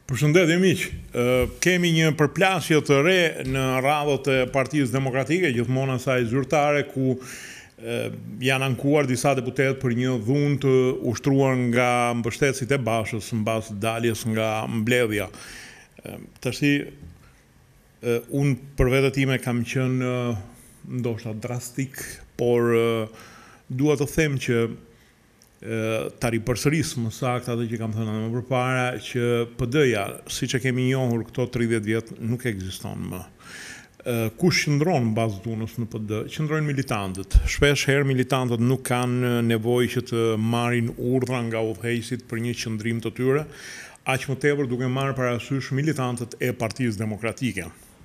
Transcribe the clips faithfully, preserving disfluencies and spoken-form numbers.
Përshëndetje miq, kemi një përplasje të re në radhët e Partisë Demokratike, gjithmonë asaj zyrtare, ku janë ankuar disa deputet për një dhunë të ushtruar nga mbështetësit e Bashës mbas daljes nga mbledhja. Tashi, unë për vete time kam qenë ndoshta drastik, por dua të them që ta ripërsëris më saktë atë që kam thënë më përpara, që P D-ja, siç e kemi njohur këto tridhjetë vjet, nuk ekziston më. Kush qëndron mbas dhunës në P D? Qëndrojnë militantët. Shpesh herë militantët nuk kanë nevojë që të marrin urdhra nga udhëheqësit për një qëndrim të tyre, aq më tepër duke marrë parasysh militantët e Partisë Demokratike.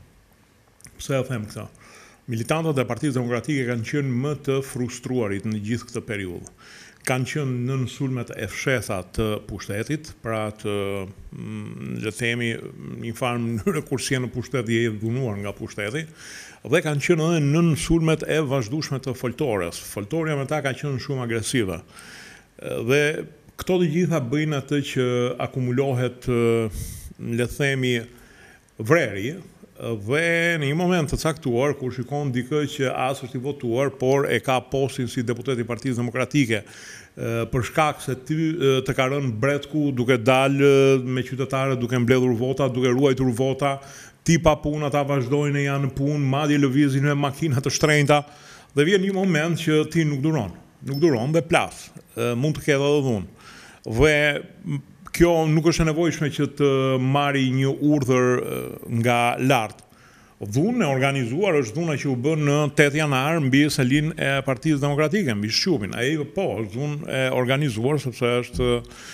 Pse e them këtë? Militantët e Partisë Demokratike kanë qenë më të frustruarit në gjithë këtë periudhë. Kanë qenë në sulmet e fshehta të pushtetit, pra të, le të themi, një farë mënyrë kur si në pushtet je dhunuar nga pushteti, dhe kanë qenë edhe në sulmet e vazhdueshme të foltores. Foltorja me ta ka qenë shumë agresive. Dhe këto të gjitha bëjnë atë që akumulohet, le të themi, vreri, dhe në një moment të caktuar, kur shikon dikë që as është i votuar, por e ka postin si deputet i Partisë Demokratike, për shkak se ty të ka rënë bretku duke dalë me qytetarët, duke mbledhur vota, duke ruajtur vota, ti pa punë, ata vazhdojnë e janë në punë, madje lëvizin me makina të shtrenjta, dhe vjen një moment që ti nuk duron, nuk duron dhe plas, mund të ketë edhe dhunë. Dhe kjo nuk është e nevojshme që të marri një urdhër nga lartë. Dhunë e organizuar është dhuna që u bën në tetë janar mbi selin e Partisë Demokratike, mbi Shqupin. Ai po, është dhunë e organizuar sepse është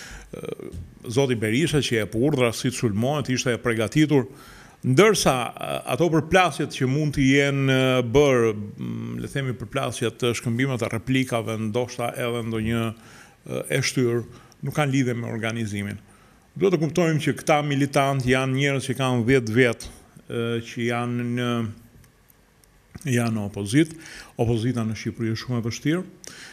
zoti Berisha që e jep urdhra si të sulmohet, ishte e përgatitur, ndërsa ato përplasjet që mund të jenë bërë, le themi përplasjet të shkëmbimet të replikave, ndoshta edhe ndonjë e shtyr, nuk kanë lidhje me organizimin. Duhet të kuptojmë që këta militant janë njerëz që kanë dhjetë vjet që janë në janë në opozit. Opozita në Shqipëri është shumë e vështirë.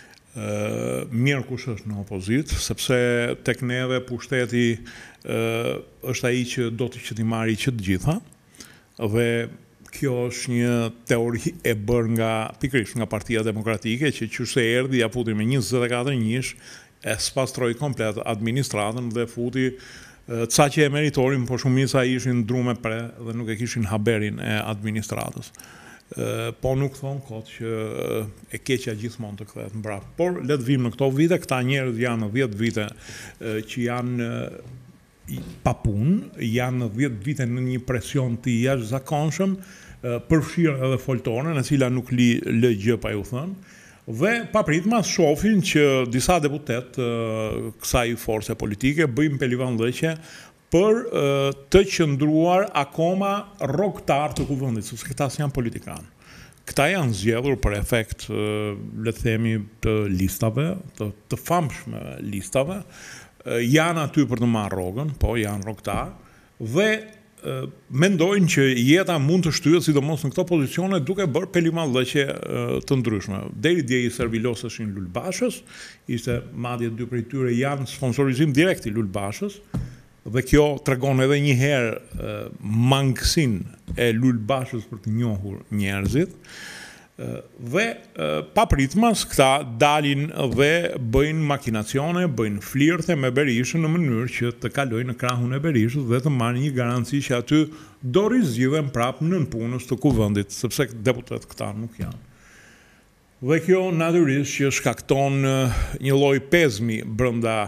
Mirë kush është në opozit, sepse tek neve pushteti është ai që do të që t'i marrë që të gjitha, dhe kjo është një teori e bërë nga pikërisht nga Partia Demokratike, që qyse erdhi ja futi me njëzet e katër njësh, e spastroi komplet administratën dhe futi ca që e meritorin, po shumica ishin drume pre dhe nuk e kishin haberin e administratës. Po nuk thonë kot që e keqja gjithmonë të kthehet mbrapa. Por le të vim në këto vite, këta njerëz janë në dhjetë vite që janë pa punë, janë në dhjetë vite në një presion të jashtëzakonshëm, përfshirë edhe foltore, në cila nuk li lë gjë pa ju thënë. Dhe papritmas shohin që disa deputet kësaj force politike bëjmë pelivandëqe për të qëndruar akoma rrogtar të kuvendit, sepse këta janë politikanë. Këta janë zgjedhur për efekt, le të themi, të listave, të, të famshme listave, janë aty për të marrë rrogën, po janë rrogtar, dhe mendojnë që jeta mund të shtyhet sidomos në këto pozicione duke bërë pelimallëqe të ndryshme. Deri dje i serviloseshin Lulbashës, ishte madje dy prej tyre janë sponsorizim direkt i Lulbashës, dhe kjo tregon edhe një herë mangësinë e Lulbashës për të njohur njerëzit. Dhe papritmas këta dalin dhe bëjnë makinacione, bëjnë flirte me Berishën në mënyrë që të kalojnë në krahun e Berishës dhe të marrë një garanci që aty do rizgjidhen prapë nën punës të kuvendit, sepse deputet këta nuk janë. Dhe kjo natyrisht që shkakton një lloj pezmi brenda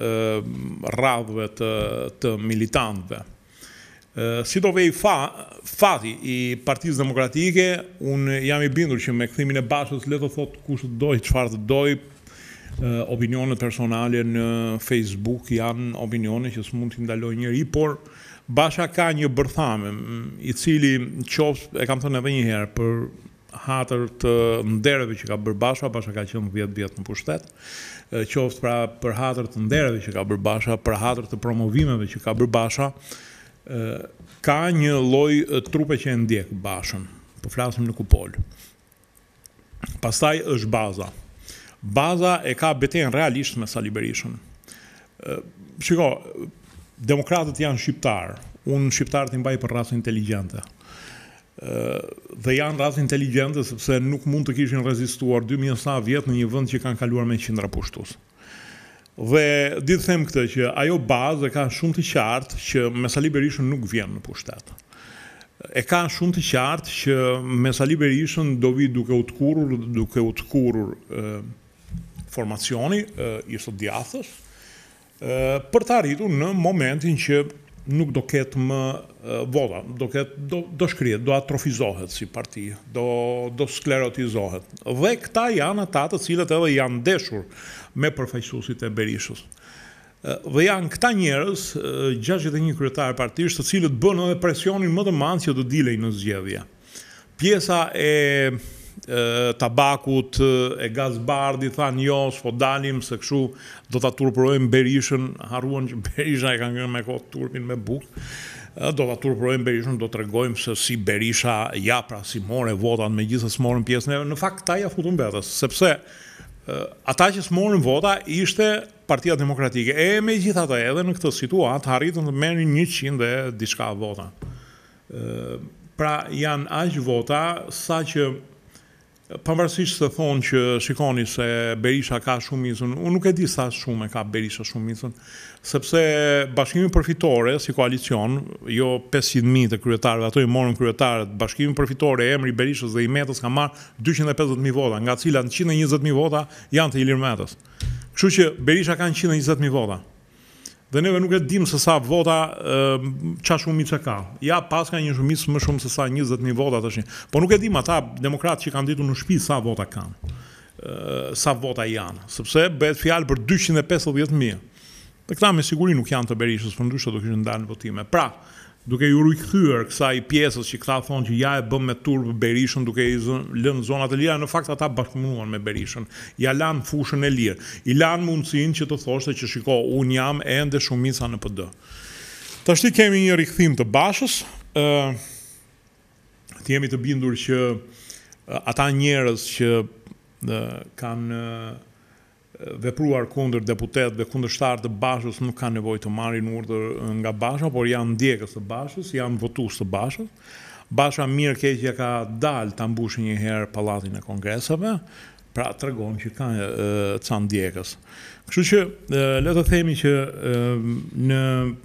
radhëve të, të militantëve. Si do vej fa, fati i Partisë Demokratike, unë jam i bindur që me kthimin e Bashës le të thotë kush të doj, çfarë të doj, opinionet personale në Facebook janë opinione që s'mund t'i ndaloj njëri, por Basha ka një bërthame, i cili qoftë, e kam thënë edhe një herë, për hatër të ndereve që ka bërë Basha, Basha ka qenë dhjetë vjet në pushtet, qoftë pra për hatër të ndereve që ka bërë Basha, për hatër të promovimeve që ka bërë Basha, ka një lloj trupe që e ndjek Bashën, po flasim në kupol. Pastaj është baza. Baza e ka betejën realisht me Sali Berishën. Shiko, demokratët janë shqiptarë, unë shqiptarët i mbaj për rasë inteligjente. Dhe janë rasë inteligjente sepse nuk mund të kishin rezistuar dy mijë sa vjetë në një vend që kanë kaluar me qindra pushtues. Dhe ditë them këtë që ajo bazë e ka shumë të qartë që me Sali Berishën nuk vjen në pushtet. E ka shumë të qartë që me Sali Berishën do vi duke u të kurur, duke u të kurur e, formacioni e, i së djathës, e, për të arritur në momentin që nuk do ketë më e, vota, do, ketë, do, do shkrihet, do atrofizohet si parti, do, do sklerotizohet. Dhe këta janë ata të cilët edhe janë ndeshur me përfaqësuesit e Berishës. Dhe janë këta njerëz, gjashtëdhjetë e një kryetarë partish, të cilët bën edhe presionin më të madh që do dilej në zgjedhje. Pjesa e, e tabakut, e gazbardit, thanë jo, s'po dalim se kështu do ta turpërojmë Berishën, harruan që Berisha e ka ngënë me kohë turpin me bukë. Do ta turpërojmë Berishën, do t'rregojmë se si Berisha ja pra si more votat, megjithëse s'morën pjesë. Në fakt ta ja futën vetes, sepse ata që s'morën vota ishte Partia Demokratike. E me gjithatë edhe në këtë situatë arritën të merrin njëqind e diçka vota. Pra janë aq vota sa që pavarësisht se thonë që shikoni se Berisha ka shumicën, unë nuk e di sa shumë e ka Berisha shumicën, sepse Bashkimi Përfitore si koalicion, jo pesëqind mijë të kryetarëve, ato i morën kryetarët, Bashkimi Përfitore emri i Berishës dhe i Metës ka marrë dyqind e pesëdhjetë mijë vota, nga cilat njëqind e njëzet mijë vota janë të Ilir Metës. Kështu që Berisha ka njëqind e njëzet mijë vota. Dhe neve nuk e dim se sa vota qa shumicë ka. Ja, pas ka një shumicë më shumë se sa njëzet mijë vota tash. Po nuk e dim ata demokratë që kanë ditur në shtëpi sa vota kanë. Sa vota janë, sepse bëhet fjalë për dyqind e pesëdhjetë mijë. Dhe këta me siguri nuk janë të Berishës, për ndryshe do kishin dalë në votime. Pra, duke ju rikthyer kësaj pjesës që këta thonë që ja e bëm me turp Berishën duke i lënë zonat e lira, në fakt ata bashkëpunuan me Berishën. Ja lanë fushën e lirë. I lanë mundësinë që të thoshte që shiko, unë jam ende shumica në P D. Tashti kemi një rikthim të Bashës. Ë, të jemi të bindur që ata njerëz që ë, kanë vepruar kundër deputetëve, kundërshtar të Bashës, nuk kanë nevojë të marrin urdhër nga Basha, por janë ndjekës të Bashës, janë votues të Bashës. Basha mirë keq ja ka dalë ta mbushë një herë pallatin e Kongresave, pra tregon që ka e, ca ndjekës. Kështu që e, le të themi që e, në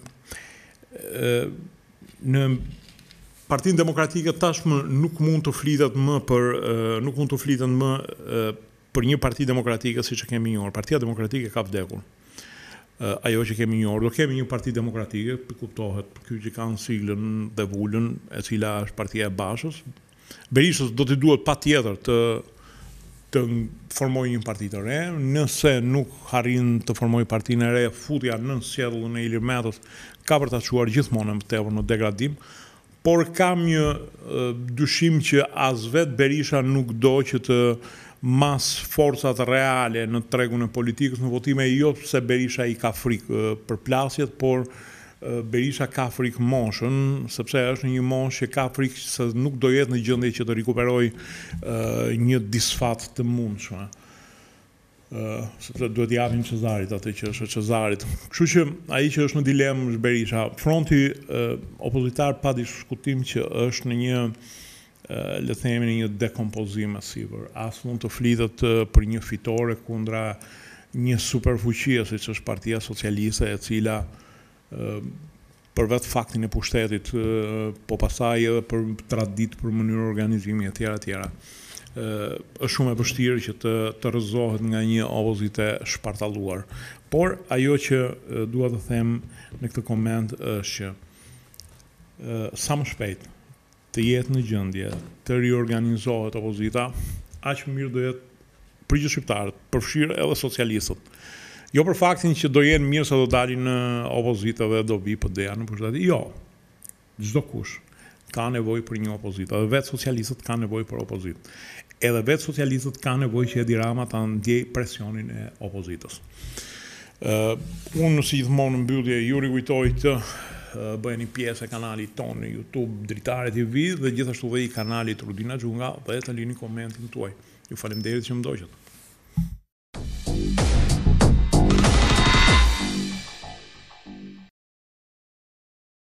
e, në Partinë Demokratike tashmë nuk mund të flitet më për e, nuk mund të flitet më e, për një parti demokratike si që kemi njohur. Partia Demokratike ka vdekur. Uh, ajo që kemi njohur. Do kemi një parti demokratike, kuptohet, ky që kanë siglën dhe vullën, e cila është Partia e Bashës. Berishës do t'i duhet patjetër të të formojë një parti të re, nëse nuk arrin të formojë partinë e re, futja në sqedhullën e Ilir Metës ka për ta çuar gjithmonë më tepër në degradim. Por kam një uh, dyshim që as vet Berisha nuk do që të mas forcat reale në tregun e politikës në votime, jo se Berisha i ka frikë për plasjet, por Berisha ka frikë moshën, sepse është një moshë që ka frikë se nuk do jetë në gjendje që të rikuperoj uh, një disfat të mundshme. Uh, sepse duhet japim Cezarit atë që është Cezarit. Kështu që ai që është në dilemë është Berisha. Fronti uh, opozitar pa diskutim që është në një Uh, le themi në një dekompozim sipër. As mund të flitet uh, për një fitore kundra një superfuqie siç është Partia Socialiste, e cila uh, për vetë faktin e pushtetit, uh, po pasaj edhe për tradit, për mënyrë organizimi e tjera tjera. Uh, është shumë e vështirë që të, të rrëzohet nga një opozite shpartalluar. Por ajo që uh, dua të them në këtë koment është që uh, sa më shpejt të jetë në gjendje të riorganizohet opozita, aq më mirë do jetë për gjithë shqiptarët, përfshirë edhe socialistët. Jo për faktin që do jenë mirë se do dalin në opozitë dhe do vi P D-ja në pushtet. Jo, çdo kush ka nevojë për një opozitë, edhe vetë socialistët kanë nevojë për opozitë. Edhe vetë socialistët kanë nevojë që Edi Rama ta ndjej presionin e opozitës. Uh, unë si gjithmonë në mbyllje ju rikujtoj të bëheni pjesë e kanalit tonë në YouTube Dritare T V dhe gjithashtu dhe i kanalit Rudina Xhunga dhe të lini komentin tuaj. Ju faleminderit që më ndoqët.